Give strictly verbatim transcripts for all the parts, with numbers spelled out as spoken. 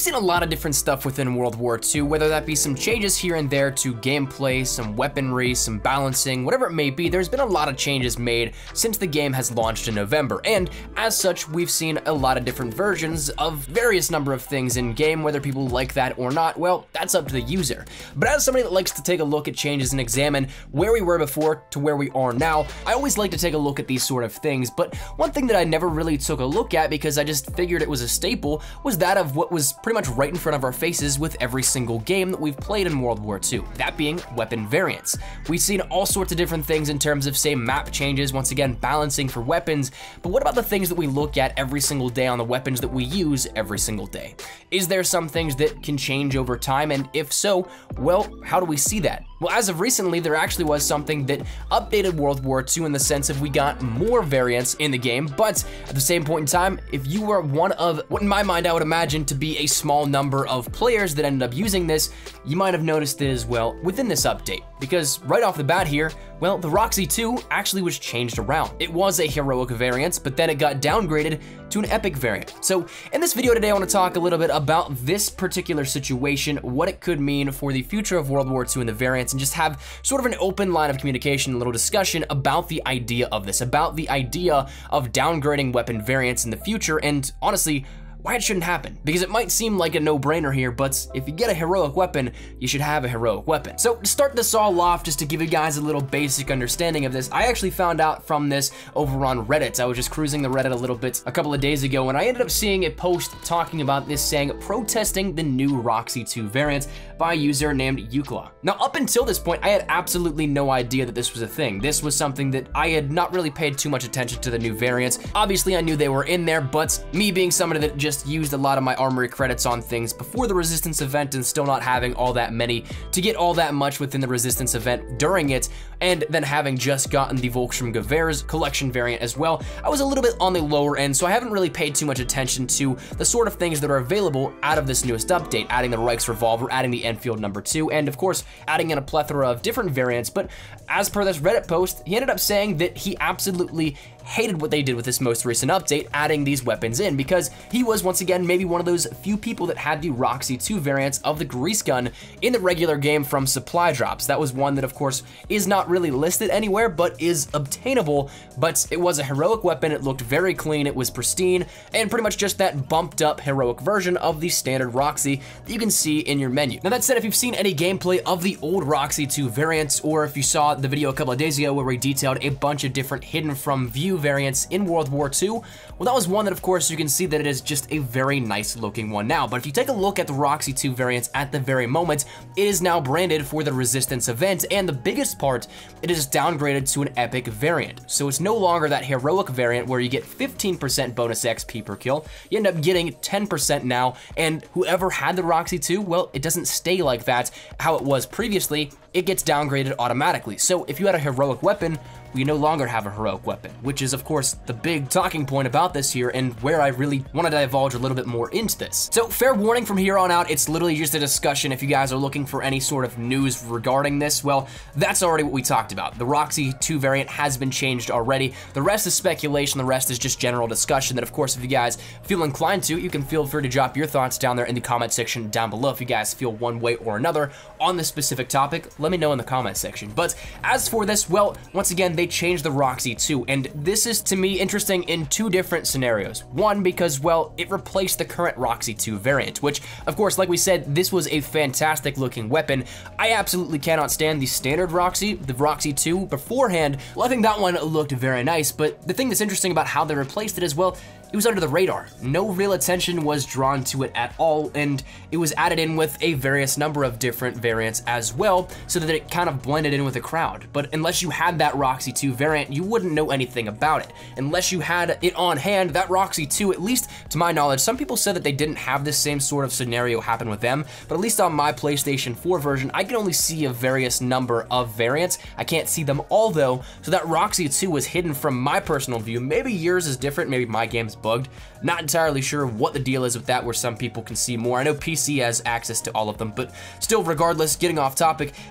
seen a lot of different stuff within World War Two, whether that be some changes here and there to gameplay, some weaponry, some balancing, whatever it may be. There's been a lot of changes made since the game has launched in November, and as such, we've seen a lot of different versions of various number of things in game. Whether people like that or not, well, that's up to the user. But as somebody that likes to take a look at changes and examine where we were before to where we are now, I always like to take a look at these sort of things. But one thing that I never really took a look at, because I just figured it was a staple, was that of what was pretty much right in front of our faces with every single game that we've played in World War Two, that being weapon variants. We've seen all sorts of different things in terms of, say, map changes, once again, balancing for weapons, but what about the things that we look at every single day on the weapons that we use every single day? Is there some things that can change over time, and if so, well, how do we see that? Well, as of recently, there actually was something that updated World War Two in the sense of we got more variants in the game, but at the same point in time, if you were one of what in my mind I would imagine to be a small number of players that ended up using this, you might have noticed it as well within this update. Because right off the bat here, well, the Roxy two actually was changed around. It was a heroic variant, but then it got downgraded to an epic variant. So in this video today, I want to talk a little bit about this particular situation, what it could mean for the future of World War Two and the variants, and just have sort of an open line of communication, a little discussion about the idea of this, about the idea of downgrading weapon variants in the future, and honestly, why it shouldn't happen. Because it might seem like a no-brainer here, but if you get a heroic weapon, you should have a heroic weapon. So to start this all off, just to give you guys a little basic understanding of this, I actually found out from this over on Reddit. I was just cruising the Reddit a little bit a couple of days ago, and I ended up seeing a post talking about this, saying protesting the new Roxy two variant by a user named Yukla. Now, up until this point, I had absolutely no idea that this was a thing. This was something that I had not really paid too much attention to the new variants. Obviously, I knew they were in there, but me being somebody that just used a lot of my armory credits on things before the Resistance event and still not having all that many to get all that much within the Resistance event during it, and then having just gotten the Volkssturmgewehr's collection variant as well, I was a little bit on the lower end, so I haven't really paid too much attention to the sort of things that are available out of this newest update, adding the Reichs Revolver, adding the Enfield number two, and of course, adding in a plethora of different variants. But as per this Reddit post, he ended up saying that he absolutely hated what they did with this most recent update, adding these weapons in, because he was, once again, maybe one of those few people that had the Roxy two variants of the grease gun in the regular game from supply drops. That was one that, of course, is not really listed anywhere, but is obtainable, but it was a heroic weapon. It looked very clean, it was pristine, and pretty much just that bumped up heroic version of the standard Roxy that you can see in your menu. Now, that said, if you've seen any gameplay of the old Roxy two variants, or if you saw the video a couple of days ago where we detailed a bunch of different hidden from view variants in World War Two, well, that was one that, of course, you can see that it is just a very nice looking one now. But if you take a look at the Roxy two variants at the very moment, it is now branded for the Resistance event, and the biggest part, it is downgraded to an epic variant. So it's no longer that heroic variant where you get fifteen percent bonus X P per kill, you end up getting ten percent now, and whoever had the Roxy two, well, it doesn't stay like that how it was previously, it gets downgraded automatically. So if you had a heroic weapon, we no longer have a heroic weapon, which is, of course, the big talking point about this here and where I really want to divulge a little bit more into this. So fair warning, from here on out, it's literally just a discussion. If you guys are looking for any sort of news regarding this, well, that's already what we talked about. The Roxy two variant has been changed already. The rest is speculation. The rest is just general discussion that, of course, if you guys feel inclined to, you can feel free to drop your thoughts down there in the comment section down below. If you guys feel one way or another on this specific topic, let me know in the comment section. But as for this, well, once again, they changed the Roxy two, and this is, to me, interesting in two different scenarios. One, because, well, it replaced the current Roxy two variant, which, of course, like we said, this was a fantastic looking weapon. I absolutely cannot stand the standard Roxy, the Roxy two beforehand. Well, I think that one looked very nice, but the thing that's interesting about how they replaced it as well, it was under the radar. No real attention was drawn to it at all, and it was added in with a various number of different variants as well, so that it kind of blended in with the crowd. But unless you had that Roxy two variant, you wouldn't know anything about it. Unless you had it on hand, that Roxy two, at least to my knowledge, some people said that they didn't have this same sort of scenario happen with them, but at least on my PlayStation four version, I can only see a various number of variants. I can't see them all though, so that Roxy two was hidden from my personal view. Maybe yours is different, maybe my game's bugged. Not entirely sure what the deal is with that, where some people can see more. I know P C has access to all of them, but still, regardless, getting off topic,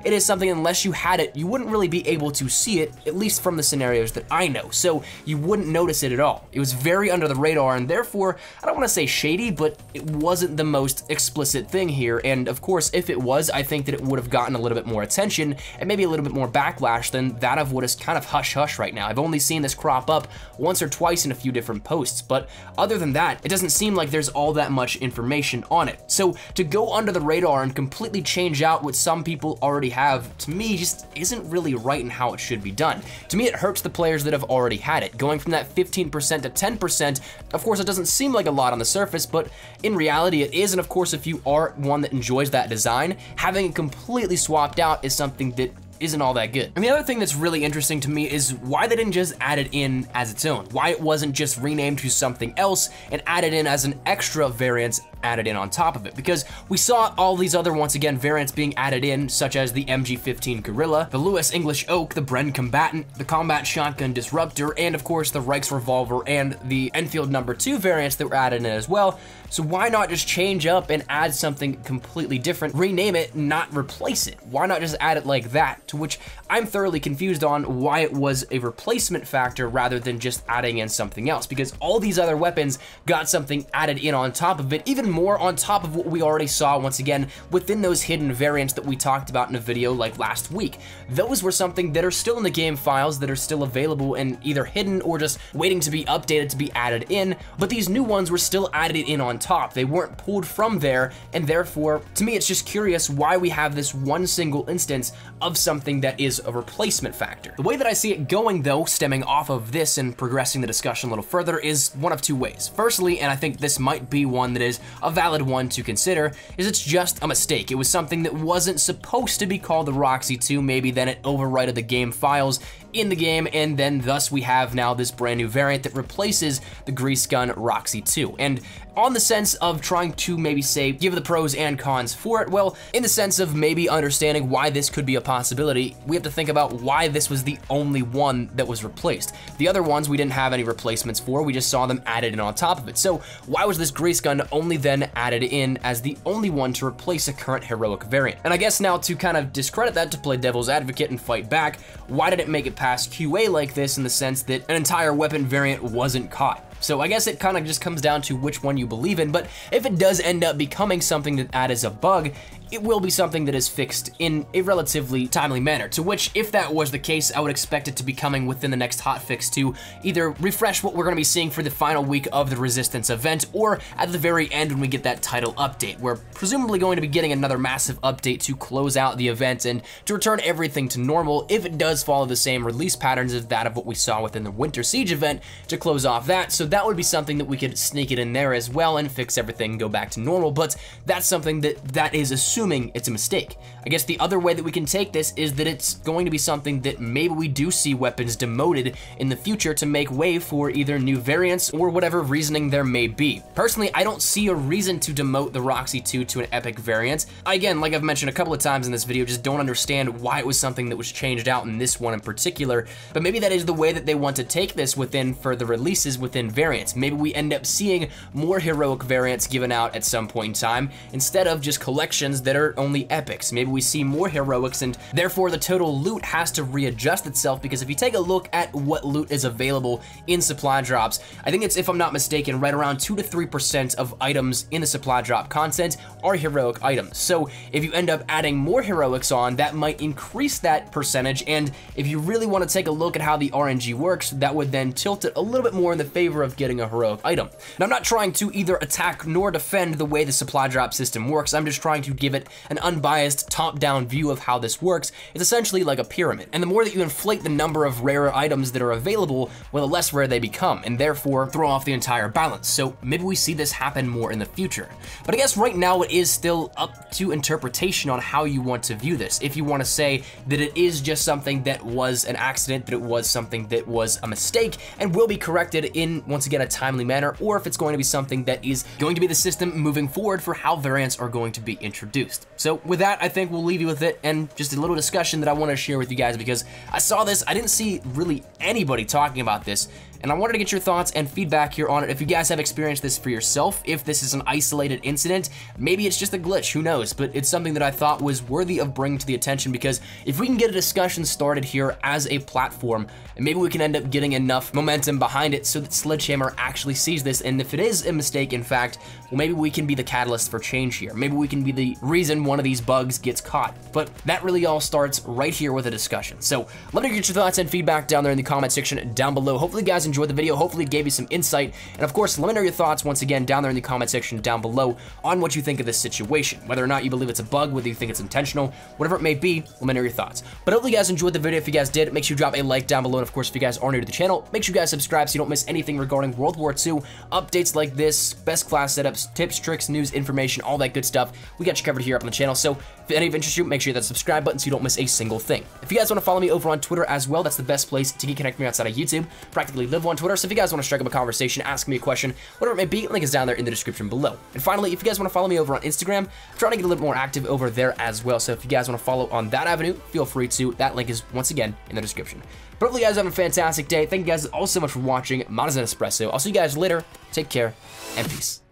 it is something, unless you had it, you wouldn't really be able to see it, at least from the scenarios that I know, so you wouldn't notice it at all. It was very under the radar, and therefore, I don't want to say shady, but it wasn't the most explicit thing here, and of course, if it was, I think that it would have gotten a little bit more attention, and maybe a little bit more backlash than that of what is kind of hush-hush right now. I've only seen this crop up once or twice in a few different posts, but other than that, it doesn't seem like there's all that much information on it. So to go under the radar and completely change out what some people already have, to me, just isn't really right in how it should be done. To me, it hurts the players that have already had it. Going from that fifteen percent to ten percent, of course, it doesn't seem like a lot on the surface, but in reality, it is, and of course, if you are one that enjoys that design, having it completely swapped out is something that isn't all that good. And the other thing that's really interesting to me is why they didn't just add it in as its own, why it wasn't just renamed to something else and added in as an extra variant added in on top of it, because we saw all these other, once again, variants being added in, such as the M G fifteen Gorilla, the Lewis English Oak, the Bren Combatant, the Combat Shotgun Disruptor, and of course the Reichs Revolver and the Enfield number two variants that were added in as well. So why not just change up and add something completely different, rename it, not replace it? Why not just add it like that? To which I'm thoroughly confused on why it was a replacement factor rather than just adding in something else, because all these other weapons got something added in on top of it, even more on top of what we already saw, once again, within those hidden variants that we talked about in a video like last week. Those were something that are still in the game files, that are still available and either hidden or just waiting to be updated to be added in, but these new ones were still added in on top. They weren't pulled from there, and therefore, to me, it's just curious why we have this one single instance of something that is a replacement factor. The way that I see it going, though, stemming off of this and progressing the discussion a little further, is one of two ways. Firstly, and I think this might be one that is a valid one to consider, is it's just a mistake. It was something that wasn't supposed to be called the Roxy two, maybe then it overwrited the game files in the game, and then thus we have now this brand new variant that replaces the Grease Gun Roxy two. And on the sense of trying to maybe say, give the pros and cons for it, well, in the sense of maybe understanding why this could be a possibility, we have to think about why this was the only one that was replaced. The other ones we didn't have any replacements for, we just saw them added in on top of it. So why was this Grease Gun only then added in as the only one to replace a current heroic variant? And I guess now to kind of discredit that, to play devil's advocate and fight back, why did it make it past Q A like this, in the sense that an entire weapon variant wasn't caught? So I guess it kind of just comes down to which one you believe in, but if it does end up becoming something that that is a bug, it will be something that is fixed in a relatively timely manner, to which, if that was the case, I would expect it to be coming within the next hotfix to either refresh what we're going to be seeing for the final week of the Resistance event, or at the very end when we get that title update. We're presumably going to be getting another massive update to close out the event and to return everything to normal, if it does follow the same release patterns as that of what we saw within the Winter Siege event to close off that. So that would be something that we could sneak it in there as well and fix everything and go back to normal, but that's something that that is assuming it's a mistake. I guess the other way that we can take this is that it's going to be something that maybe we do see weapons demoted in the future to make way for either new variants or whatever reasoning there may be. Personally, I don't see a reason to demote the Roxy two to an epic variant. Again, like I've mentioned a couple of times in this video, just don't understand why it was something that was changed out in this one in particular, but maybe that is the way that they want to take this within for the releases within variants. Maybe we end up seeing more heroic variants given out at some point in time, instead of just collections that are only epics. Maybe we see more heroics, and therefore the total loot has to readjust itself, because if you take a look at what loot is available in supply drops, I think it's, if I'm not mistaken, right around two to three percent of items in the supply drop content are heroic items. So if you end up adding more heroics on, that might increase that percentage, and if you really want to take a look at how the R N G works, that would then tilt it a little bit more in the favor of getting a heroic item. Now, I'm not trying to either attack nor defend the way the supply drop system works, I'm just trying to give it an unbiased top-down view of how this works. It's essentially like a pyramid, and the more that you inflate the number of rarer items that are available, well, the less rare they become, and therefore throw off the entire balance. So maybe we see this happen more in the future. But I guess right now it is still up to interpretation on how you want to view this. If you want to say that it is just something that was an accident, that it was something that was a mistake and will be corrected in, once again, a timely manner, or if it's going to be something that is going to be the system moving forward for how variants are going to be introduced. So with that, I think we'll leave you with it, and just a little discussion that I want to share with you guys, because I saw this, I didn't see really anybody talking about this, and I wanted to get your thoughts and feedback here on it. If you guys have experienced this for yourself, if this is an isolated incident, maybe it's just a glitch, who knows, but it's something that I thought was worthy of bringing to the attention, because if we can get a discussion started here as a platform, and maybe we can end up getting enough momentum behind it so that Sledgehammer actually sees this, and if it is a mistake, in fact, well, maybe we can be the catalyst for change here. Maybe we can be the reason one of these bugs gets caught. But that really all starts right here with a discussion. So let me get your thoughts and feedback down there in the comment section down below. Hopefully you guys enjoyed the video. Hopefully it gave you some insight. And of course, let me know your thoughts once again down there in the comment section down below on what you think of this situation. Whether or not you believe it's a bug, whether you think it's intentional, whatever it may be, let me know your thoughts. But hopefully you guys enjoyed the video. If you guys did, make sure you drop a like down below. And of course, if you guys are new to the channel, make sure you guys subscribe so you don't miss anything regarding World War Two, updates like this, best class setups, tips, tricks, news, information, all that good stuff. We got you covered here up on the channel. So if any of interest you, make sure you hit that subscribe button so you don't miss a single thing. If you guys want to follow me over on Twitter as well, that's the best place to get connected with me outside of YouTube. Practically live on Twitter, so if you guys want to strike up a conversation, ask me a question, whatever it may be, link is down there in the description below. And finally, if you guys want to follow me over on Instagram, I'm trying to get a little more active over there as well. So if you guys want to follow on that avenue, feel free to. That link is once again in the description. But hopefully you guys have a fantastic day. Thank you guys all so much for watching. Mine is an Espresso. I'll see you guys later. Take care and peace.